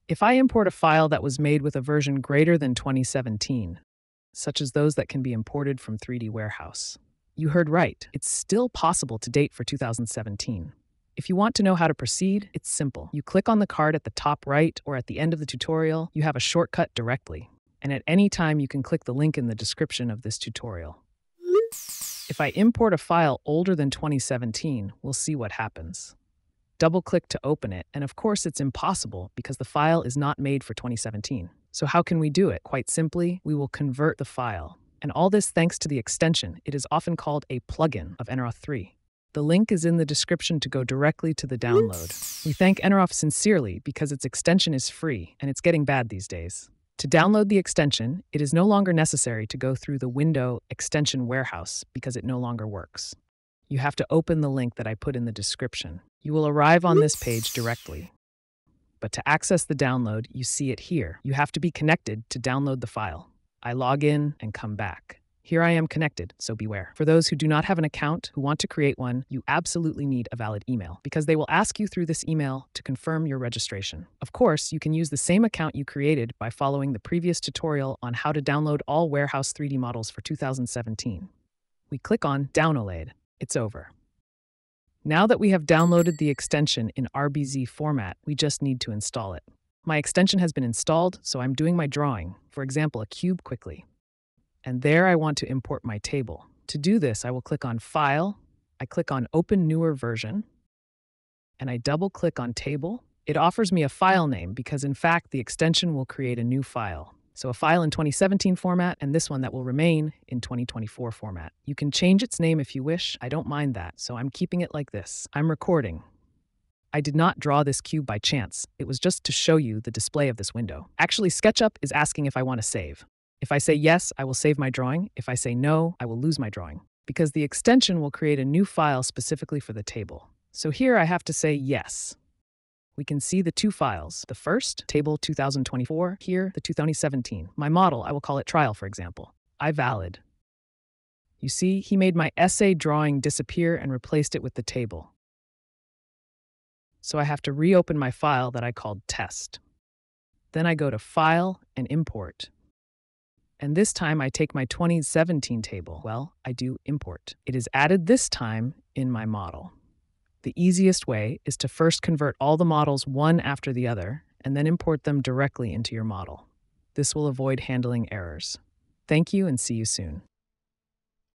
If I import a file that was made with a version greater than 2017, such as those that can be imported from 3D Warehouse, you heard right, it's still possible to date for 2017. If you want to know how to proceed, it's simple. You click on the card at the top right or at the end of the tutorial, you have a shortcut directly. And at any time, you can click the link in the description of this tutorial. If I import a file older than 2017, we'll see what happens. Double-click to open it, and of course it's impossible because the file is not made for 2017. So how can we do it? Quite simply, we will convert the file. And all this thanks to the extension. It is often called a plugin of Nroff 3. The link is in the description to go directly to the download. We thank Nroff sincerely because its extension is free, and it's getting bad these days. To download the extension, it is no longer necessary to go through the window Extension Warehouse because it no longer works. You have to open the link that I put in the description. You will arrive on this page directly. But to access the download, you see it here. You have to be connected to download the file. I log in and come back. Here I am connected, so beware. For those who do not have an account, who want to create one, you absolutely need a valid email because they will ask you through this email to confirm your registration. Of course, you can use the same account you created by following the previous tutorial on how to download all Warehouse 3D models for 2017. We click on Download. It's over. Now that we have downloaded the extension in RBZ format, we just need to install it. My extension has been installed, so I'm doing my drawing, for example, a cube quickly. And there I want to import my table. To do this, I will click on File, I click on Open Newer Version, and I double-click on Table. It offers me a file name because, in fact, the extension will create a new file. So a file in 2017 format and this one that will remain in 2024 format. You can change its name if you wish. I don't mind that, so I'm keeping it like this. I'm recording. I did not draw this cube by chance. It was just to show you the display of this window. Actually, SketchUp is asking if I want to save. If I say yes, I will save my drawing. If I say no, I will lose my drawing because the extension will create a new file specifically for the table. So here I have to say yes. We can see the two files. The first, table 2024, here, the 2017. My model, I will call it trial, for example. I valid. You see, he made my essay drawing disappear and replaced it with the table. So I have to reopen my file that I called test. Then I go to File and Import. And this time I take my 2017 table. Well, I do import. It is added this time in my model. The easiest way is to first convert all the models one after the other and then import them directly into your model. This will avoid handling errors. Thank you and see you soon.